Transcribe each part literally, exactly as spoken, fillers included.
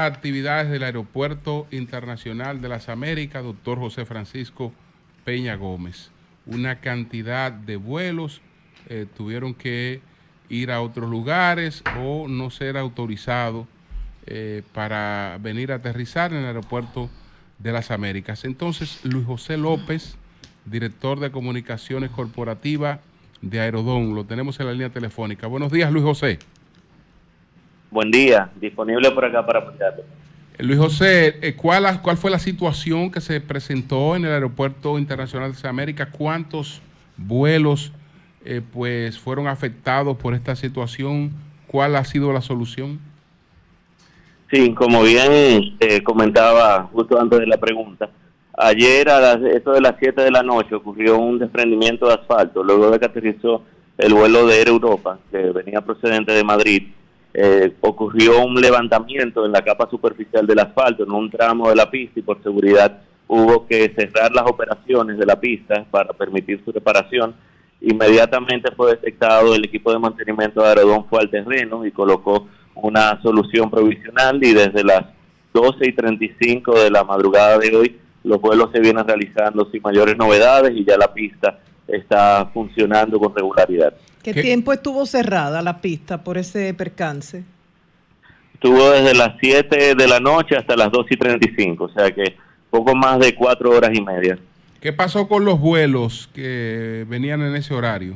las actividades del Aeropuerto Internacional de las Américas, doctor José Francisco Peña Gómez. Una cantidad de vuelos eh, tuvieron que ir a otros lugares o no ser autorizados eh, para venir a aterrizar en el Aeropuerto de las Américas. Entonces, Luis José López, director de Comunicaciones Corporativas de Aerodón, lo tenemos en la línea telefónica. Buenos días, Luis José. Buen día, disponible por acá para apoyarlo. Luis José, ¿cuál, ¿cuál fue la situación que se presentó en el Aeropuerto Internacional de las Américas? ¿Cuántos vuelos eh, pues fueron afectados por esta situación? ¿Cuál ha sido la solución? Sí, como bien eh, comentaba justo antes de la pregunta, ayer a las, esto de las siete de la noche ocurrió un desprendimiento de asfalto, luego de que aterrizó el vuelo de Air Europa, que venía procedente de Madrid. Eh, ocurrió un levantamiento en la capa superficial del asfalto en un tramo de la pista y por seguridad hubo que cerrar las operaciones de la pista para permitir su reparación. Inmediatamente fue detectado, el equipo de mantenimiento de Aerodón fue al terreno y colocó una solución provisional, y desde las doce y treinta y cinco de la madrugada de hoy los vuelos se vienen realizando sin mayores novedades y ya la pista está funcionando con regularidad. ¿Qué, ¿Qué tiempo estuvo cerrada la pista por ese percance? Estuvo desde las siete de la noche hasta las dos y treinta y cinco, o sea que poco más de cuatro horas y media. ¿Qué pasó con los vuelos que venían en ese horario?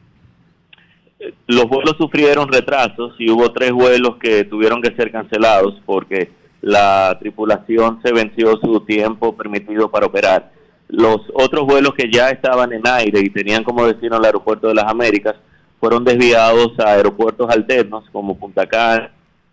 Los vuelos sufrieron retrasos y hubo tres vuelos que tuvieron que ser cancelados porque la tripulación se venció su tiempo permitido para operar. Los otros vuelos que ya estaban en aire y tenían como destino el Aeropuerto de las Américas fueron desviados a aeropuertos alternos como Punta Cana.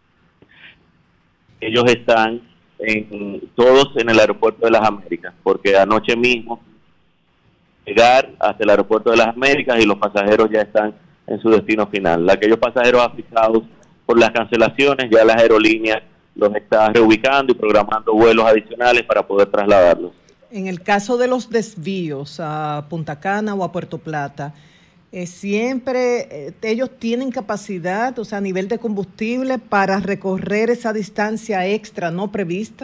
Ellos están en, todos en el Aeropuerto de las Américas, porque anoche mismo llegar hasta el Aeropuerto de las Américas y los pasajeros ya están en su destino final. Aquellos pasajeros afectados por las cancelaciones, ya las aerolíneas los están reubicando y programando vuelos adicionales para poder trasladarlos. En el caso de los desvíos a Punta Cana o a Puerto Plata, eh, siempre eh, ellos tienen capacidad, o sea, a nivel de combustible, para recorrer esa distancia extra no prevista.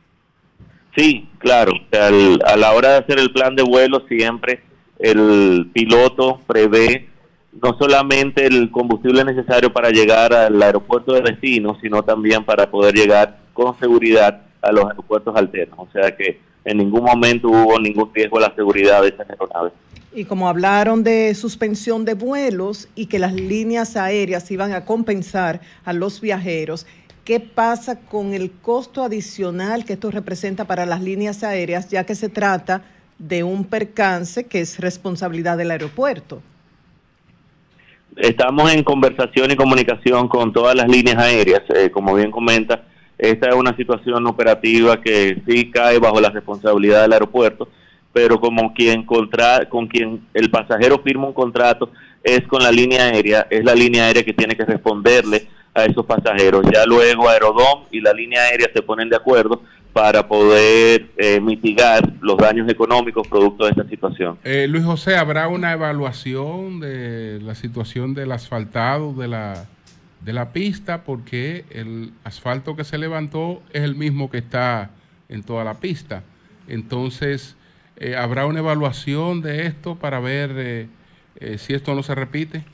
Sí, claro. O sea, al, a la hora de hacer el plan de vuelo, siempre el piloto prevé no solamente el combustible necesario para llegar al aeropuerto de destino, sino también para poder llegar con seguridad a los aeropuertos alternos. O sea que en ningún momento hubo ningún riesgo a la seguridad de esta aeronave. Y como hablaron de suspensión de vuelos y que las líneas aéreas iban a compensar a los viajeros, ¿qué pasa con el costo adicional que esto representa para las líneas aéreas, ya que se trata de un percance que es responsabilidad del aeropuerto? Estamos en conversación y comunicación con todas las líneas aéreas. Eh, como bien comenta, esta es una situación operativa que sí cae bajo la responsabilidad del aeropuerto, pero como quien contra, con quien el pasajero firma un contrato es con la línea aérea, es la línea aérea que tiene que responderle a esos pasajeros. Ya luego Aerodón y la línea aérea se ponen de acuerdo para poder eh, mitigar los daños económicos producto de esta situación. Eh, Luis José, ¿habrá una evaluación de la situación del asfaltado de la, de la pista? Porque el asfalto que se levantó es el mismo que está en toda la pista. Entonces, eh, ¿habrá una evaluación de esto para ver eh, eh, si esto no se repite?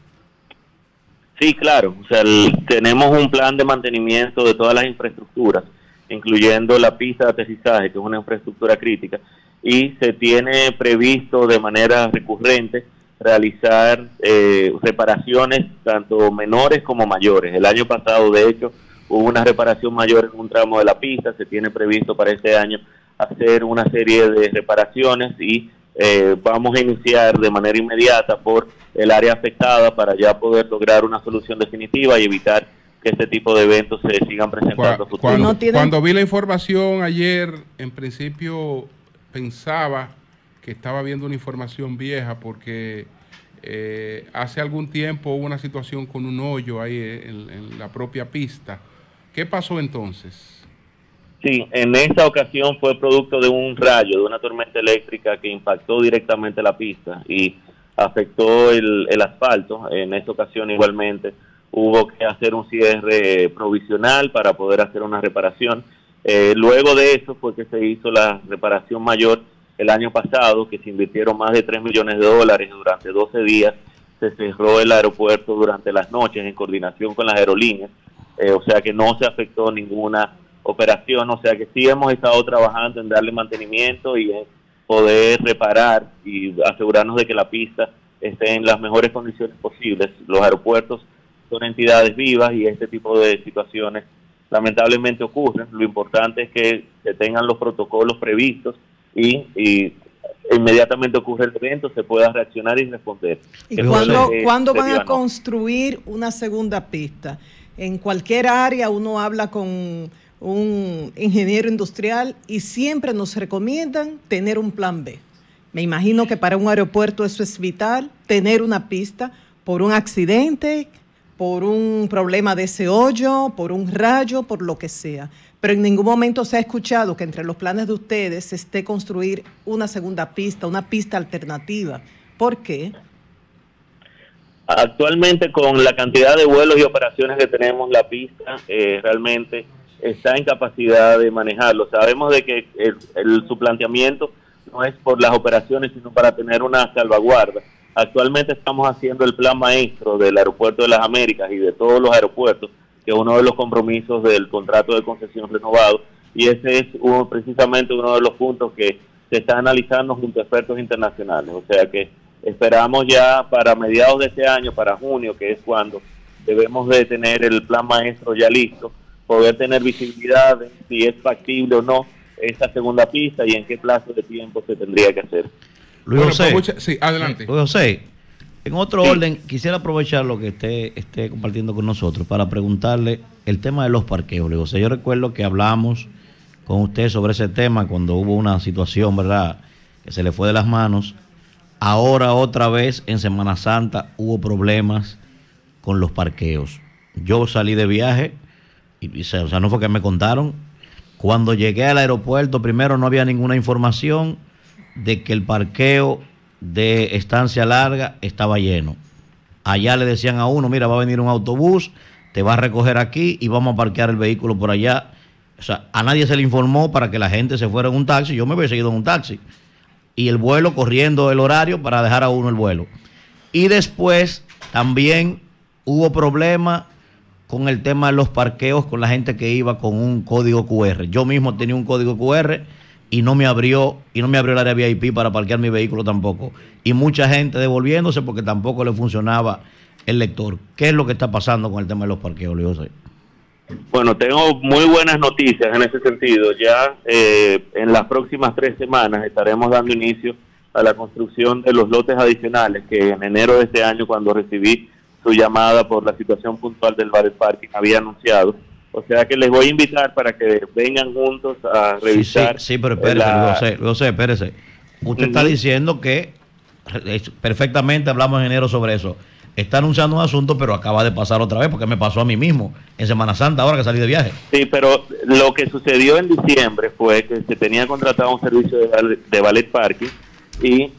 Sí, claro. O sea, el, tenemos un plan de mantenimiento de todas las infraestructuras, incluyendo la pista de aterrizaje, que es una infraestructura crítica, y se tiene previsto de manera recurrente realizar eh, reparaciones tanto menores como mayores. El año pasado, de hecho, hubo una reparación mayor en un tramo de la pista, se tiene previsto para este año hacer una serie de reparaciones y eh, vamos a iniciar de manera inmediata por el área afectada para ya poder lograr una solución definitiva y evitar que este tipo de eventos se sigan presentando. Cuando, cuando, no tienen... cuando vi la información ayer, en principio pensaba que estaba viendo una información vieja porque eh, hace algún tiempo hubo una situación con un hoyo ahí en, en la propia pista. ¿Qué pasó entonces? Sí, en esta ocasión fue producto de un rayo, de una tormenta eléctrica que impactó directamente la pista y afectó el, el asfalto. En esta ocasión igualmente hubo que hacer un cierre provisional para poder hacer una reparación. Eh, luego de eso fue que se hizo la reparación mayor el año pasado, que se invirtieron más de tres millones de dólares durante doce días. Se cerró el aeropuerto durante las noches en coordinación con las aerolíneas, eh, o sea que no se afectó ninguna operación, o sea que sí hemos estado trabajando en darle mantenimiento y en poder reparar y asegurarnos de que la pista esté en las mejores condiciones posibles. Los aeropuertos son entidades vivas y este tipo de situaciones lamentablemente ocurren. Lo importante es que se tengan los protocolos previstos y, y inmediatamente ocurre el evento, se pueda reaccionar y responder. ¿Y cuándo, eh, ¿cuándo van a construir una segunda pista? En cualquier área uno habla con un ingeniero industrial y siempre nos recomiendan tener un plan B. Me imagino que para un aeropuerto eso es vital, tener una pista por un accidente, por un problema de ese hoyo, por un rayo, por lo que sea. Pero en ningún momento se ha escuchado que entre los planes de ustedes esté construir una segunda pista, una pista alternativa. ¿Por qué? Actualmente, con la cantidad de vuelos y operaciones que tenemos, la pista eh, realmente está en capacidad de manejarlo. Sabemos de que el, el, su planteamiento no es por las operaciones, sino para tener una salvaguarda. Actualmente estamos haciendo el plan maestro del Aeropuerto de las Américas y de todos los aeropuertos, que es uno de los compromisos del contrato de concesión renovado, y ese es uno, precisamente uno de los puntos que se está analizando junto a expertos internacionales. O sea que esperamos ya para mediados de este año, para junio, que es cuando debemos de tener el plan maestro ya listo, poder tener visibilidad de si es factible o no esta segunda pista y en qué plazo de tiempo se tendría que hacer. Luis bueno, José, mucha, sí, adelante. Luis José, en otro sí. orden, quisiera aprovechar lo que esté, esté compartiendo con nosotros para preguntarle el tema de los parqueos, Luis José. Yo recuerdo que hablamos con usted sobre ese tema cuando hubo una situación, ¿verdad?, que se le fue de las manos. Ahora otra vez en Semana Santa hubo problemas con los parqueos. Yo salí de viaje, y, y, o sea, no fue que me contaron. Cuando llegué al aeropuerto, primero no había ninguna información de que el parqueo de Estancia Larga estaba lleno. Allá le decían a uno, mira, va a venir un autobús, te va a recoger aquí y vamos a parquear el vehículo por allá. O sea, a nadie se le informó para que la gente se fuera en un taxi. Yo me había seguido en un taxi. Y el vuelo corriendo el horario para dejar a uno el vuelo. Y después también hubo problemas con el tema de los parqueos con la gente que iba con un código cu erre. Yo mismo tenía un código cu erre y no me abrió y no me abrió el área ve i pe para parquear mi vehículo tampoco. Y mucha gente devolviéndose porque tampoco le funcionaba el lector. ¿Qué es lo que está pasando con el tema de los parqueos, Luis José? Bueno, tengo muy buenas noticias en ese sentido. Ya eh, en las próximas tres semanas estaremos dando inicio a la construcción de los lotes adicionales que en enero de este año, cuando recibí su llamada por la situación puntual del Ballet Parking, había anunciado. O sea que les voy a invitar para que vengan juntos a revisar. Sí, sí, sí, pero espérese, la... Luis José, Luis José, espérese. Usted uh-huh. está diciendo que perfectamente hablamos en enero sobre eso. Está anunciando un asunto, pero acaba de pasar otra vez, porque me pasó a mí mismo en Semana Santa, ahora que salí de viaje. Sí, pero lo que sucedió en diciembre fue que se tenía contratado un servicio de ballet, de ballet parking y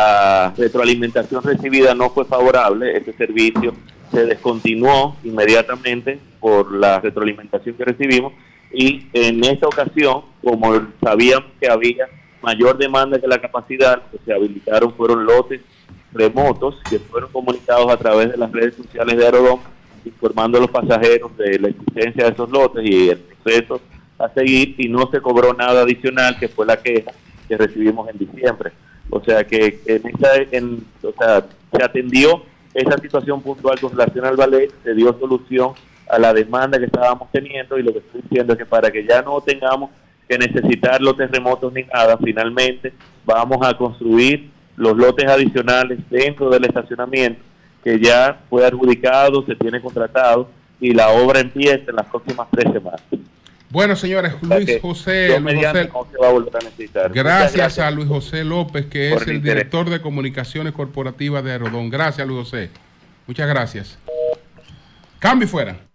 la retroalimentación recibida no fue favorable. Ese servicio se descontinuó inmediatamente por la retroalimentación que recibimos, y en esta ocasión, como sabíamos que había mayor demanda que la capacidad, lo que se habilitaron fueron lotes remotos que fueron comunicados a través de las redes sociales de Aerodom, informando a los pasajeros de la existencia de esos lotes y el proceso a seguir, y no se cobró nada adicional, que fue la queja que recibimos en diciembre. O sea que en esa, en, o sea, se atendió esa situación puntual con relación al ballet, se dio solución a la demanda que estábamos teniendo, y lo que estoy diciendo es que para que ya no tengamos que necesitar lotes remotos ni nada, finalmente vamos a construir los lotes adicionales dentro del estacionamiento, que ya fue adjudicado, se tiene contratado, y la obra empieza en las próximas tres semanas. Bueno, señores, Luis José, Luis José no se va a volver a necesitar. Gracias, gracias a Luis José López, que es el interés. director de comunicaciones corporativas de Aerodom. Gracias, Luis José. Muchas gracias. Cambio fuera.